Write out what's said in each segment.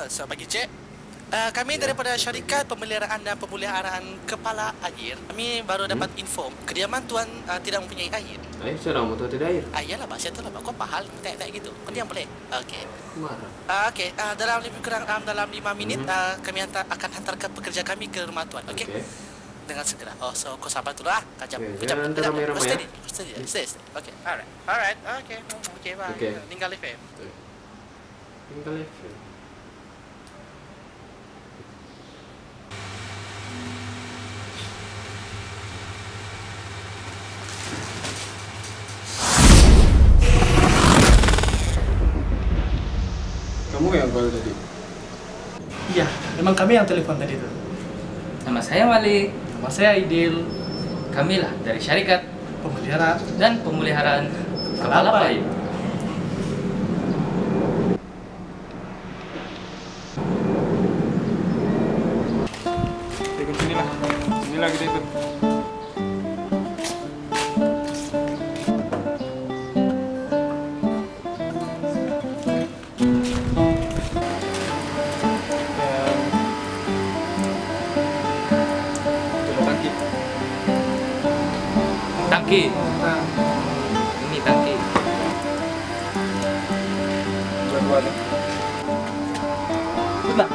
Selamat pagi, Cik. Kami daripada syarikat pemeliharaan dan pemuliharaan kepala air. Kami baru dapat info kediaman tuan tidak mempunyai air. Air saya mau tuan tidak air. Iyalah, Pak. Saya tahu lah, Pak. Kau pahal tak gitu. Kau diam boleh? Okey. Marah. Okey, dalam lebih kurang dalam 5 minit kami akan hantarkan pekerja kami ke rumah tuan. Okey. Dengan segera. Oh, so kau sabar dulu lah. Kejap. Jangan ramai-ramai ya. Stay. Okey. Alright. Okey. Okey, bye. Okey. Tinggal FM. Tinggal FM. Kamu yang call tadi? Iya, memang kami yang telepon tadi tuh. Nama saya Malik. Nama saya Idil, Kami lah dari syarikat pemelihara dan pemeliharaan kepala bayi. Ikut sini lah. Sinilah kita ikut. Tangki. Ini tangki. Dua-dua nih. Udah.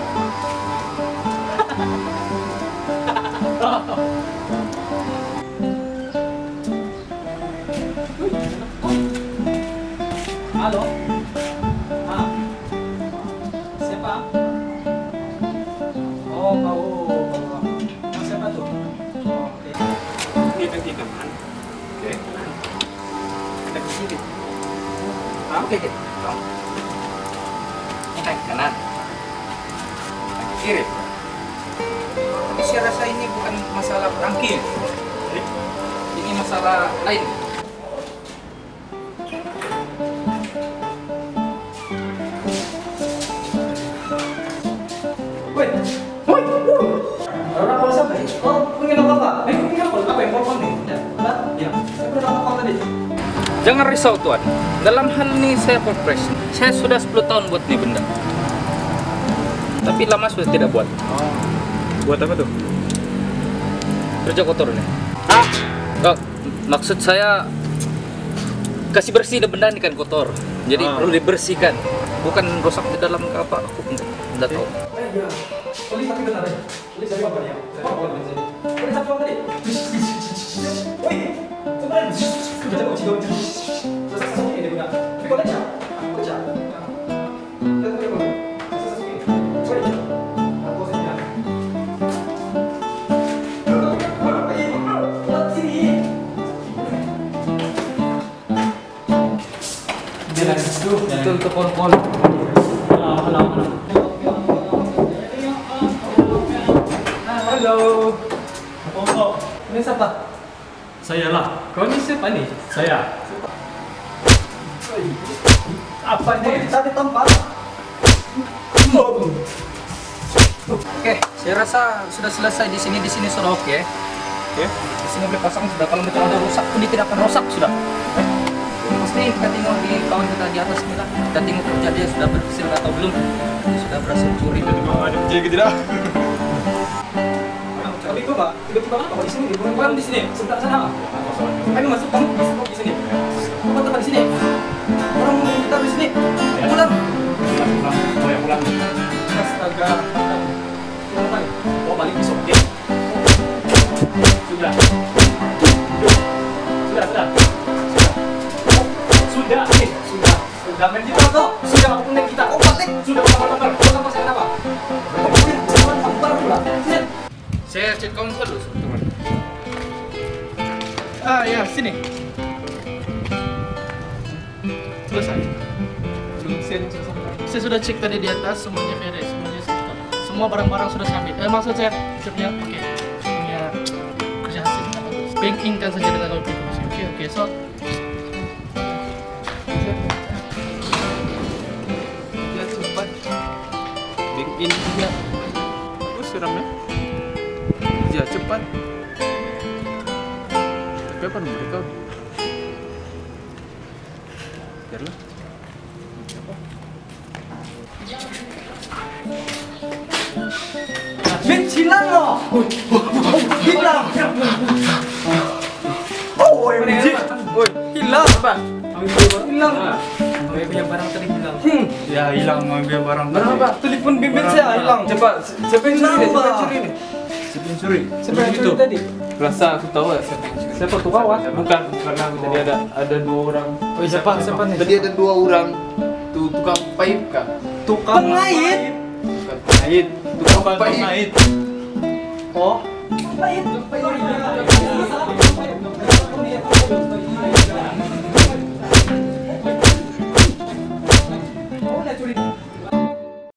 Halo? Siapa? Oh, kau. Siapa tuh? Oh, oke. Ini tangki kanan. Oke, kanan. Ada ke sini. Oke. Ini tangki kanan. Tangki kiri. Tapi saya rasa ini bukan masalah tangki. Ini masalah lain. Woi. Orang call siapa nih? Oh, pengen apa? Pengen apa yang call nih? Ya. Saya pernah call tadi. Jangan risau tuan. Dalam hal ini saya progres. Saya sudah 10 tahun buat ini benda. Tapi lama sudah tidak buat. Buat apa tuh? Kerja kotor nih. Maksud saya kasih bersih dan benda ini kan kotor. Jadi perlu dibersihkan. Bukan rusak di dalam ke apa? Aku enggak tahu. Ya. Polis tapi benar ya. Polis siapa ya? Polis apa tadi? Woi. Sebenarnya sudah jauh jauh. Selesai ini bukan. Tapi kau aja. Kau aja. Betul ke pon-pon. Halo. Oh, ini siapa? Saya lah. Kau ni siapa ni? Saya. Apa ni? Tadi tempat. Oke, saya rasa sudah selesai di sini sudah oke. Oke. Di sini boleh pasang sudah. Kalau misalnya ada rusak pun dia tidak akan rusak sudah. Pasti kita tengok di kawan kita di atas ni lah. Kita tengok kerja dia sudah berhasil atau belum. Sudah berhasil curi. Mau ada kerja ke tidak? Tapi kau pak, tiba-tiba apa di sini? Bukan di sini, sebelah sana. Kami masuk, kamu masuk di sini. Kau tempat di sini. Orang kita di sini. Pulang. Oh ya pulang. Astaga. Pulang balik. Oh balik besok. Oke. Sudah. Sudah main kita kok. Sudah main kita. Oh balik. Sudah kabar. Kau pasang apa? Saya cek konsol dulu teman. Ya, sini. Selesai. Saya sudah cek tadi di atas, semuanya beres, semuanya selesai. Semua barang-barang sudah sampai. Maksud saya, siapnya oke. Punya kerja hasil. Banking kan saja dengan kalau itu masih oke. So, ya cepat. Bikin. Bagus siramnya. Ya cepat. Tapi apa nomor kau? Biarlah. Mana? Hilang. Oh, yang biji. Woi, Hilang. apa? Hilang. Saya punya barang tadi hilang. Ya hilang ambil barang. Barang apa? Telepon bimbit saya hilang. Cepat, siapa yang curi ni? Siapa yang curi ni? Siapa yang curi? Siapa yang curi tadi? Rasa aku tahu lah siapa yang curi. Siapa tu kawan? Bukan aku tadi ada 2 orang. Oh, siapa nih? Tadi ada 2 orang. Tu tukang paip kah? Tukang pengait. Tukang pengait. Tukang paip. Pengait. Oh, pengait.